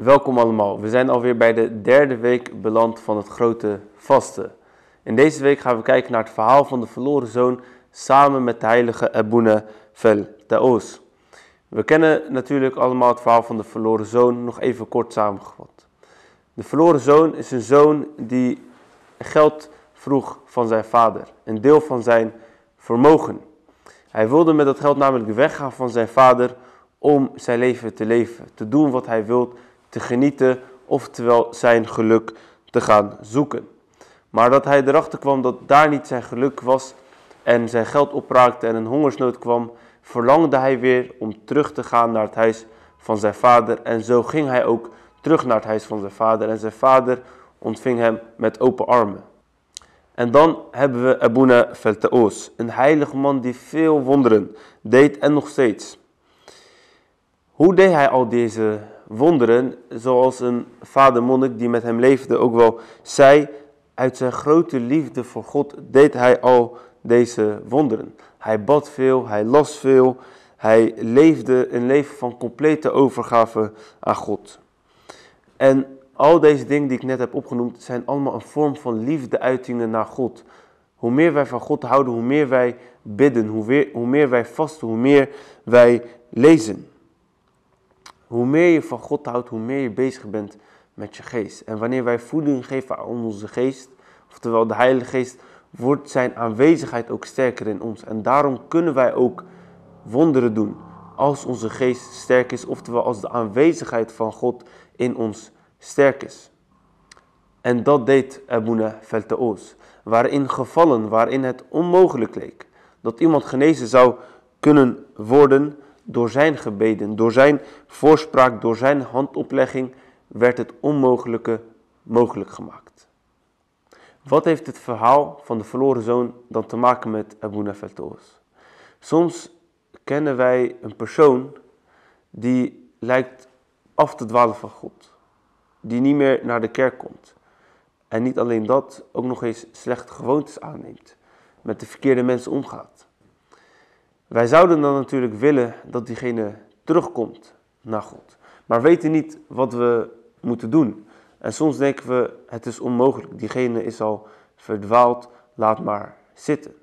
Welkom allemaal. We zijn alweer bij de derde week beland van het grote vasten. In deze week gaan we kijken naar het verhaal van de verloren zoon samen met de heilige Abuna Fel Taos. We kennen natuurlijk allemaal het verhaal van de verloren zoon, nog even kort samengevat. De verloren zoon is een zoon die geld vroeg van zijn vader, een deel van zijn vermogen. Hij wilde met dat geld namelijk weggaan van zijn vader om zijn leven te leven, te doen wat hij wil, te genieten, oftewel zijn geluk te gaan zoeken. Maar dat hij erachter kwam dat daar niet zijn geluk was en zijn geld opraakte en een hongersnood kwam, verlangde hij weer om terug te gaan naar het huis van zijn vader. En zo ging hij ook terug naar het huis van zijn vader en zijn vader ontving hem met open armen. En dan hebben we Abuna Fel Taos, een heilige man die veel wonderen deed en nog steeds. Hoe deed hij al deze wonderen? Zoals een vader-monnik die met hem leefde ook wel zei, uit zijn grote liefde voor God deed hij al deze wonderen. Hij bad veel, hij las veel, hij leefde een leven van complete overgave aan God. En al deze dingen die ik net heb opgenoemd zijn allemaal een vorm van liefdeuitingen naar God. Hoe meer wij van God houden, hoe meer wij bidden, hoe meer wij vasten, hoe meer wij lezen. Hoe meer je van God houdt, hoe meer je bezig bent met je geest. En wanneer wij voeding geven aan onze geest, oftewel de Heilige Geest, wordt zijn aanwezigheid ook sterker in ons. En daarom kunnen wij ook wonderen doen als onze geest sterk is, oftewel als de aanwezigheid van God in ons sterk is. En dat deed Abuna Fel Taos, waarin gevallen, waarin het onmogelijk leek dat iemand genezen zou kunnen worden. Door zijn gebeden, door zijn voorspraak, door zijn handoplegging werd het onmogelijke mogelijk gemaakt. Wat heeft het verhaal van de verloren zoon dan te maken met Abuna Fel Taos? Soms kennen wij een persoon die lijkt af te dwalen van God. Die niet meer naar de kerk komt. En niet alleen dat, ook nog eens slechte gewoontes aanneemt. Met de verkeerde mensen omgaat. Wij zouden dan natuurlijk willen dat diegene terugkomt naar God. Maar weten niet wat we moeten doen. En soms denken we, het is onmogelijk. Diegene is al verdwaald, laat maar zitten.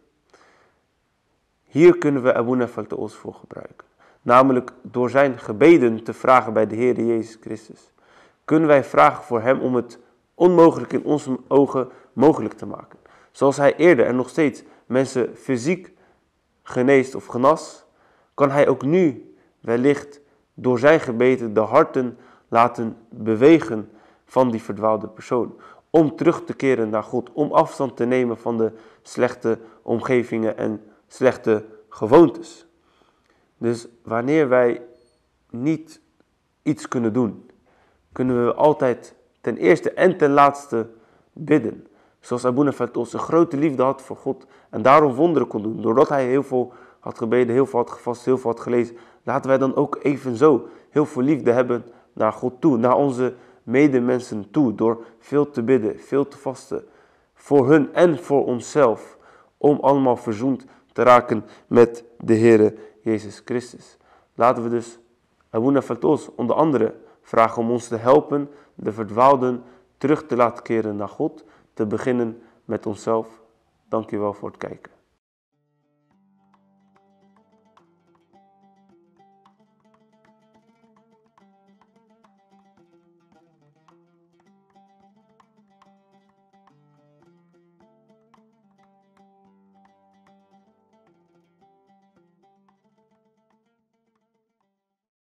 Hier kunnen we Abuna Fel Taos voor gebruiken. Namelijk door zijn gebeden te vragen bij de Heer Jezus Christus. Kunnen wij vragen voor hem om het onmogelijk in onze ogen mogelijk te maken. Zoals hij eerder en nog steeds mensen fysiek geneest of genas, kan hij ook nu wellicht door zijn gebeden de harten laten bewegen van die verdwaalde persoon. Om terug te keren naar God, om afstand te nemen van de slechte omgevingen en slechte gewoontes. Dus wanneer wij niet iets kunnen doen, kunnen we altijd ten eerste en ten laatste bidden. Zoals Abuna Fel Taos een grote liefde had voor God en daarom wonderen kon doen. Doordat hij heel veel had gebeden, heel veel had gevast, heel veel had gelezen. Laten wij dan ook evenzo heel veel liefde hebben naar God toe. Naar onze medemensen toe. Door veel te bidden, veel te vasten. Voor hun en voor onszelf. Om allemaal verzoend te raken met de Heere Jezus Christus. Laten we dus Abuna Fel Taos onder andere vragen om ons te helpen. De verdwaalden terug te laten keren naar God. Te beginnen met onszelf. Dank u wel voor het kijken.